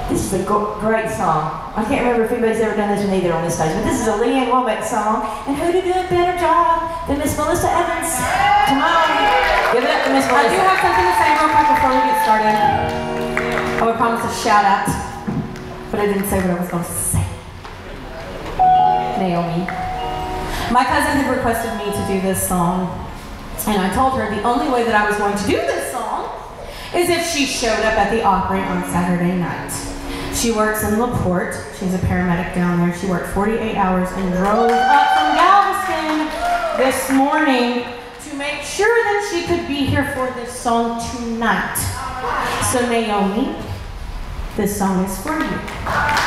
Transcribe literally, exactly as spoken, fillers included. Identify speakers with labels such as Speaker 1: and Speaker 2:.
Speaker 1: This is a great song. I can't remember if anybody's ever done this one either on this stage, but this is a Leanne Womack song. And who to do a better job than Miss Melissa Evans? Come on, give it up to Miss Melissa.
Speaker 2: I do have something to say real quick before we get started. I would promise a shout out, but I didn't say what I was going to say. Naomi. My cousin had requested me to do this song, and I told her the only way that I was going to do this song is if she showed up at the Opry on Saturday night. She works in LaPorte. She's a paramedic down there. She worked forty-eight hours and drove up from Galveston this morning to make sure that she could be here for this song tonight. So Naomi, this song is for you.